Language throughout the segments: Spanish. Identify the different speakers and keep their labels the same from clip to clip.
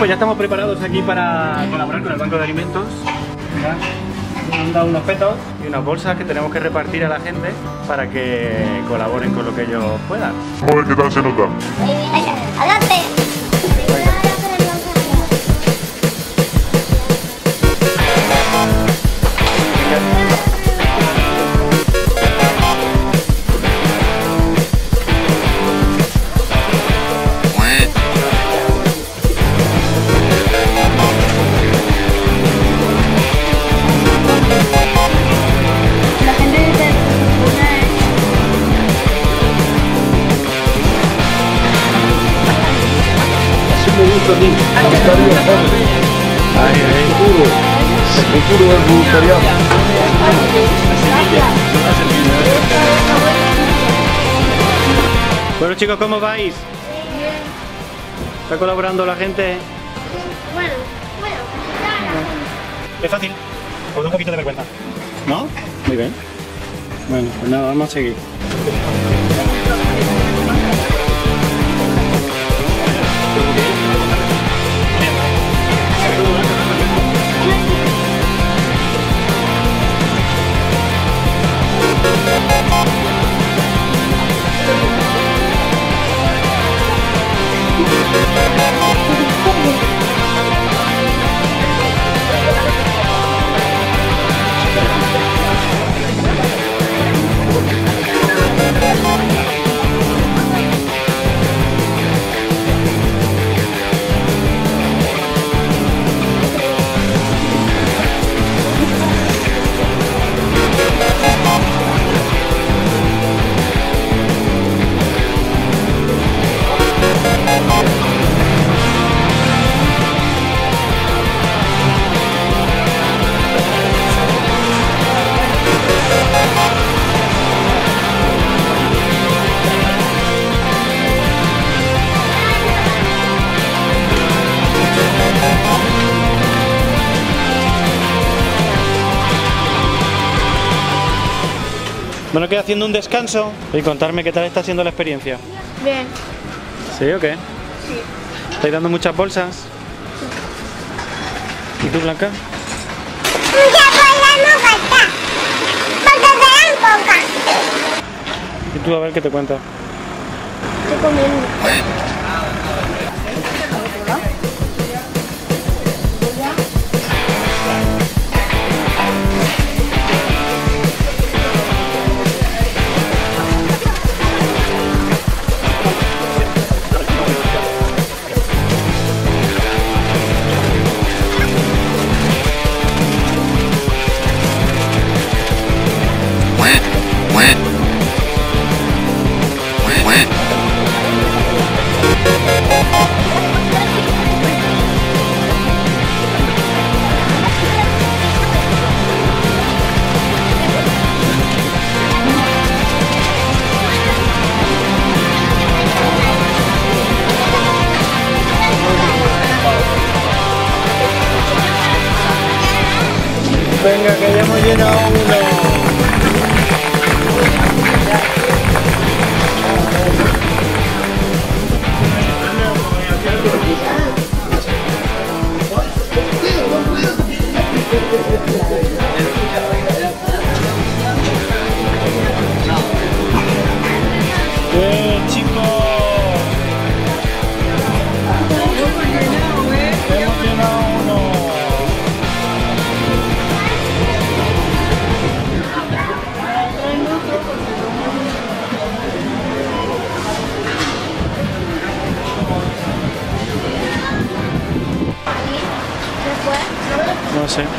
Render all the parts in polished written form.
Speaker 1: ya estamos preparados aquí para colaborar con el Banco de Alimentos. Mirad, nos han dado unos petos y unas bolsas que tenemos que repartir a la gente para que colaboren con lo que ellos puedan.
Speaker 2: Vamos a ver qué tal se nota.
Speaker 3: ¡Adelante!
Speaker 2: El futuro del voluntariado.
Speaker 1: Bueno chicos, ¿cómo vais? ¿Está colaborando la gente?
Speaker 3: Bueno.
Speaker 1: Es fácil, os da un poquito de vergüenza. ¿No? Muy bien. Bueno, pues nada, vamos a seguir. Bueno, queda haciendo un descanso y contarme qué tal está siendo la experiencia.
Speaker 3: Bien.
Speaker 1: ¿Sí o qué?
Speaker 3: Sí.
Speaker 1: ¿Estáis dando muchas bolsas? ¿Y tú, Blanca?
Speaker 3: Muchas bolsas no falta. Porque serán pocas.
Speaker 1: ¿Y tú a ver qué te cuenta?
Speaker 3: Estoy comiendo.
Speaker 1: Venga, que ya hemos llenado uno. Bien, chicos. Hemos llenado uno. No sé.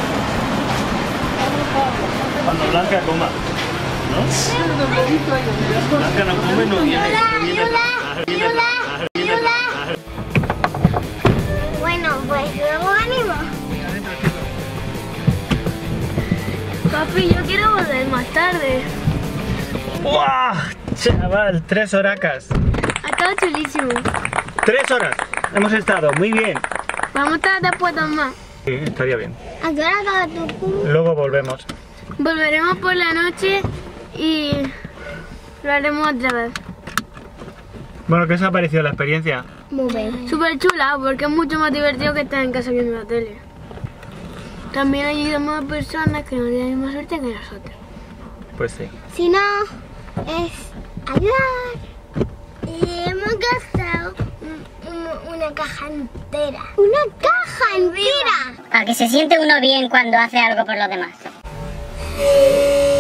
Speaker 1: Cuando Blanca coma, ¿no? Blanca no come, no viene.
Speaker 3: Bueno, pues luego ánimo. Papi, yo quiero volver más tarde.
Speaker 1: ¡Buah! Chaval, 3 horacas.
Speaker 3: Ha estado chulísimo.
Speaker 1: 3 horas. Hemos estado, muy bien.
Speaker 3: Vamos a estar después más.
Speaker 1: Sí, estaría bien.
Speaker 3: ¿A qué hora acaba tu curso?
Speaker 1: Luego volvemos.
Speaker 3: Volveremos por la noche y lo haremos otra vez.
Speaker 1: Bueno, ¿qué os ha parecido la experiencia?
Speaker 3: Muy bien. Súper chula, porque es mucho más divertido que estar en casa viendo la tele. También ayudamos a personas que no tienen la misma suerte que nosotros.
Speaker 1: Pues sí.
Speaker 3: Si no, es ayudar. Y hemos gastado una caja entera. ¡Una caja entera!
Speaker 4: Para que se siente uno bien cuando hace algo por los demás.